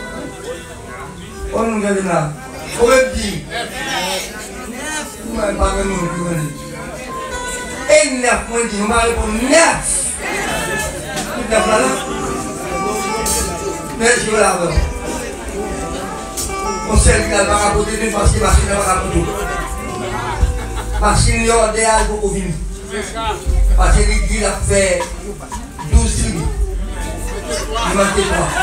On nous dit là. On me dit. Nous n'avons pas de nom. Et 9, on dit, on va répondre 9. 9 là. Mais je vais là-bas. On sait qu'il va rapporter d'une parce qu'il va rapporter. Parce qu'il y a des algues au vin. Parce qu'il a fait 12 tribus. Il m'a dit quoi?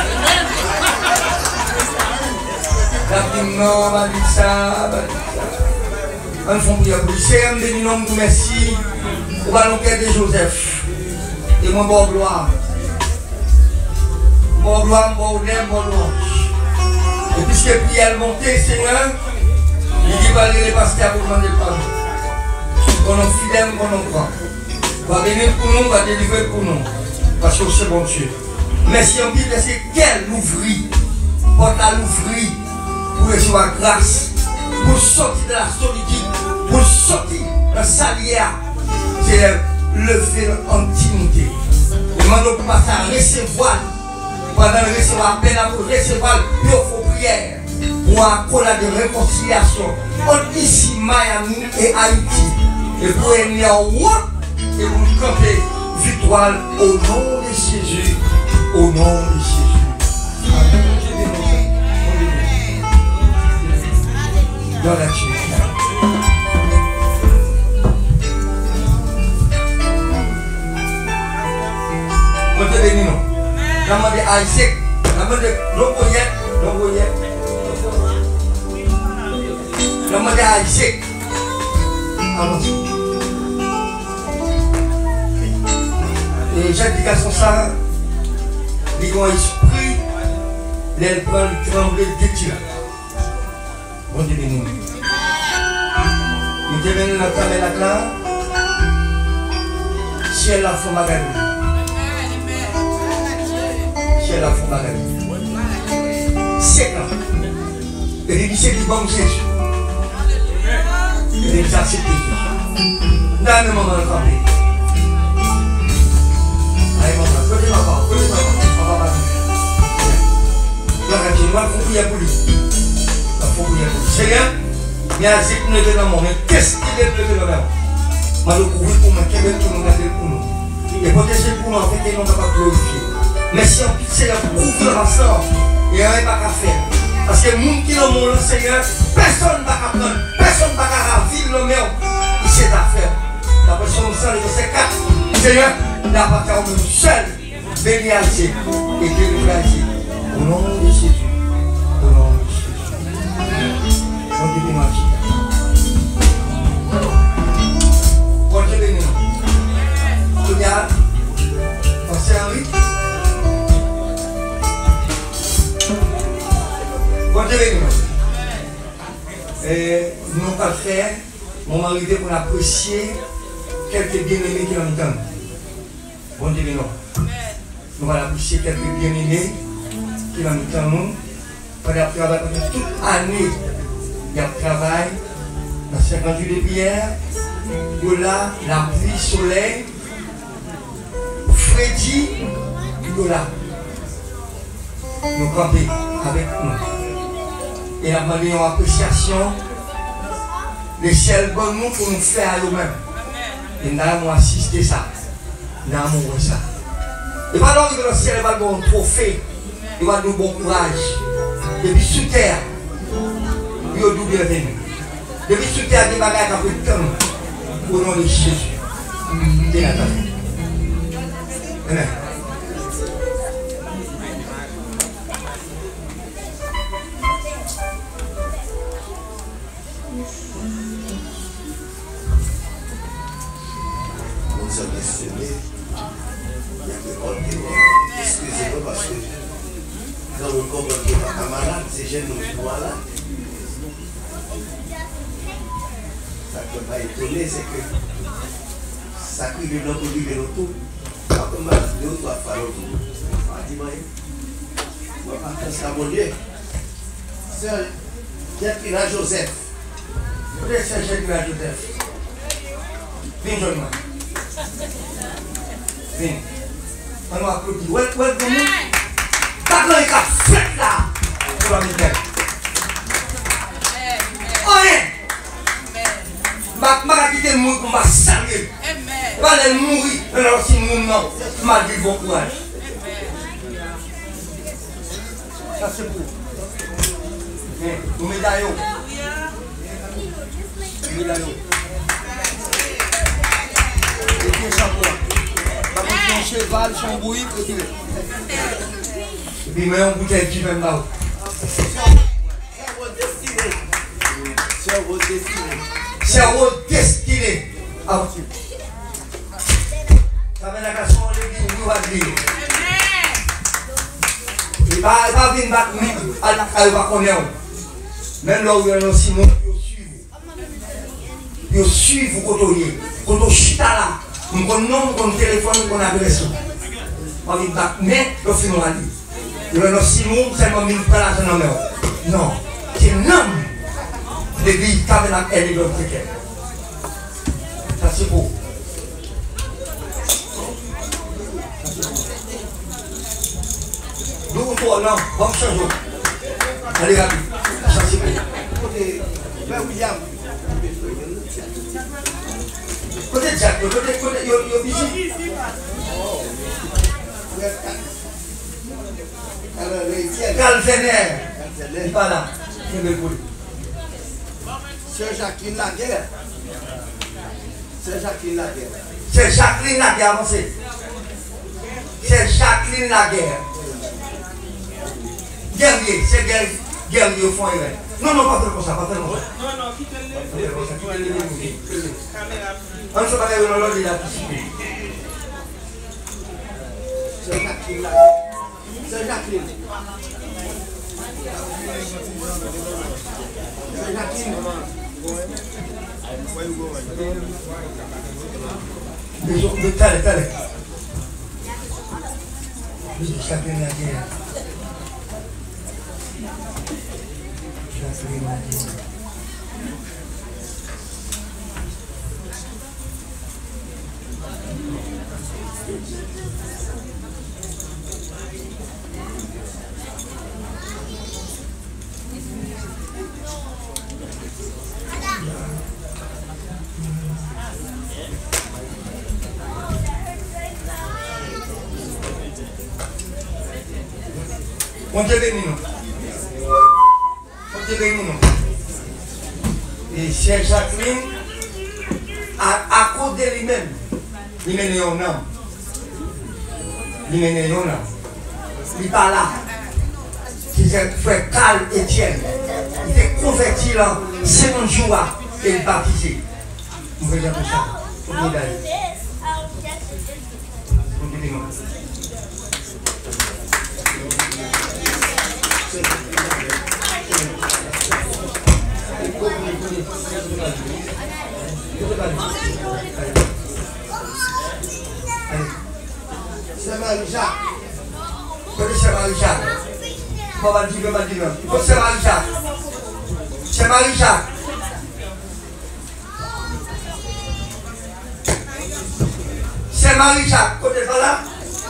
Il a dit non, on va dire ça. On fait prier pour lui. C'est un des noms de merci. On va nous de Joseph. Et mon bon gloire. Bon gloire, bon honneur, bon louange. Et puisque prière montée, Seigneur, il dit va aller les pasteurs pour demander pardon. Qu'on est fidèle, qu'on est croit. Va venir pour nous, va délivrer pour nous. Parce que c'est bon Dieu. Mais si on dit que c'est quel l'ouvrir, porte à l'ouvrir pour recevoir grâce, pour sortir de la solitude, pour sortir de la salière, c'est lever en dignité. Demandons pour passer à recevoir. Pendant le recevoir, peine à recevoir, il faut prière pour un accord de réconciliation entre ici, Miami et Haïti. Et pour aller en route et pour camper victoire au nom de Jésus. Au nom de Jésus. Amen. Dans la Jésus. Nama de Isaac, nama de Loboyet, nama de Isaac. Allons-y. Et j'indication ça, les grands esprits, les prend le trembler de Dieu. Bon Dieu béni. Nous devons nous entamer la classe. Ciel la fond magali. Ciel la fond magali. C'est quand. Et il dit c'est du bon Jésus. Et il dit accepté Jésus. Dans le moment de camper. Allez maman, côté maman, côté maman. Papa va venir. Donc il faut prier pour lui. Il faut prier pour lui. Seigneur, il y a un zéro de l'amour. Mais qu'est-ce qu'il est de l'amour? Je vais couvrir pour moi, quel est le nom pour nous? Et protéger pour nous, en fait, et non pas glorifier. Mais si on pitié, on couvre ensemble, il n'y a rien à faire. Parce que les gens qui ont le Seigneur, personne ne va apprendre, personne ne va ravir le mien. Il sait affaire. La personne nous sent le verset 4. Seigneur, n'a pas qu'à nous seul, béni à Dieu et délivré à Dieu. Au nom de Jésus. Au nom de Jésus. Au nom de Jésus. Bon Dieu béni. Il y a pensé Henri. Bon Dieu béni. Et nous allons faire mon arrivé pour apprécier quelques bien-aimés qui l'entendent. Bon Dieu béni. Nous allons apprécier quelques bien-aimés qui l'entendent nous. Pendant le travail, pendant toute année, il y a le travail dans 58 de prière. Il y a la pluie, soleil. Freddy, il y a là. Nous camper avec nous. Et la demandé une appréciation. Les ciels bon nous pour nous faire à nous-mêmes. Et nous avons assisté ça. Nous avons vu ça. Et pendant que le ciel va nous un trophée, il va nous bon courage. Depuis sous terre, il y a double bienvenue. Depuis sous terre, il y a des bagages qui ont fait tant. Au nom de Jésus. C'est la table. Amen. Excusez-moi parce que dans le corps de ma camarade, c'est jeune voilà. Ça ne peut pas étonner, c'est que ça cuit le nom pour vivre autour. Quand on m'a dit, on doit faire l'autre. On m'a dit, on va pas faire ça, mon Dieu. Sœur, j'ai pris la Joseph. Vous êtes chercher de la Joseph. Viens, John. Viens. On va applaudir. Où est-ce que vous? T'as là, il a fait là. Pour la misère. Oh, je vais quitter le monde pour me saluer. Je vais aller mourir. Alors, si nous non, je vais dire bon courage. Ça, c'est pour. Vous médaillez. Médaillez. Et puis, chapeau. Son cheval, son bouillie, et puis, mais on bouteille qui même là. Cerveau destiné. Cerveau destiné. À vous. Ça va la question de l'église, nous va dire. Il va venir battre lui, il va connaître. Même là où il y a un Simon, il suit vous côtoyer. Quand on chita là, on connaît nom, téléphone, on adresse. On dit battre, mais le film on a dit. Il y a un Simon, c'est un minute là, c'est un homme. Non, c'est un homme. L'église tabernacle est l'église chrétienne. Ça c'est beau. Nous, toi, non, on va changer. Allez, rapide. Ça c'est beau. Côté William. Côté Jack, côté Yobici. Calvener. Il n'est pas là. Il est beau. Sœur Jacqueline Laguerre. Sœur Jacqueline Laguerre. C'est Jacqueline Laguerre, avancez. C'est Jacqueline Laguerre. Guerrier, c'est guerrier au fond. Non, non, pas faire comme ça, pas faire comme ça. Non, non, quittez-le. On ne se bat pas dans l'ordre de la C'est Jacqueline. C'est Jacqueline. C'est Jacqueline. Dale. Jacqueline aquí. On te bénit nous. Et Cheikh Jacqueline, à cause de lui-même, il mène un homme. Il n'est pas là. Il est frère Carl Etienne. Il est converti là, 50 jours et il est baptisé. On va dire comme ça. On va dire. C'est Marie-Jacques. C'est Marie-Jacques. C'est Marie-Jacques. C'est Marie-Jacques. C'est Marie-Jacques. Côté pas là.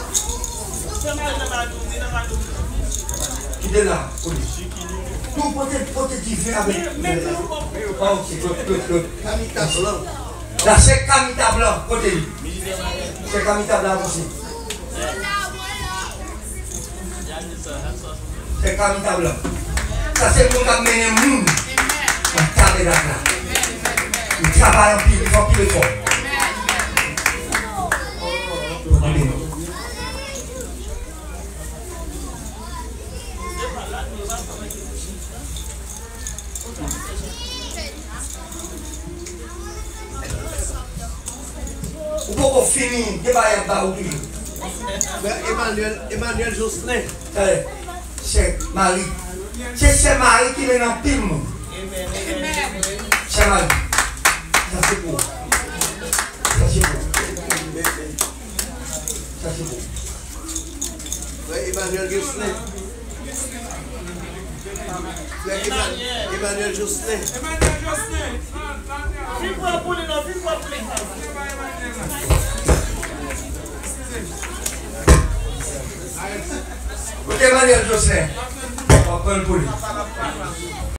Qui est là. Tout côté différent avec. Kamita Blanc. Là, c'est Kamita Blanc. Côté. C'est Kamita Blanc aussi. C'est Kamita Blanc. Ça, c'est le monde qui a mené le monde. Dans le là. Il travaille en pile, il faut pile fort. Pour finir, débat ou toujours. Emmanuel Jocelyn. C'est Marie. C'est Marie qui vient en pile. C'est Marie. Ça c'est beau. Emmanuel Jocelyn. Emmanuel Jocelyn. Emmanuel Jocelyn. On va prendre le poulet.